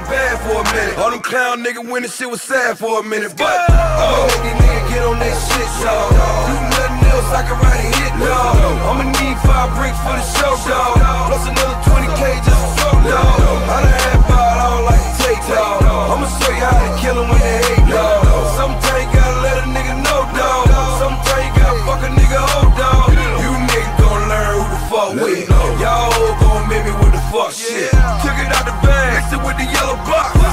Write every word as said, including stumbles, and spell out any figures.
bad for a minute. All them clown niggas when the shit was sad for a minute. But I'ma make these niggas get on that shit, dawg. Do nothing else, I can write a hit, dawg. I'ma need five bricks for the show, dawg. Plus another twenty K just for show, dawg. I done had five, I don't like to take, dawg. I'ma show you how to kill them when they hate, dawg. Sometimes you gotta let a nigga know, dawg. Sometimes you gotta fuck a nigga hold, dawg. You niggas gon' learn who the fuck with. Y'all gon' make me with the fuck shit. Took it out the bag, mixed it with the yellow box.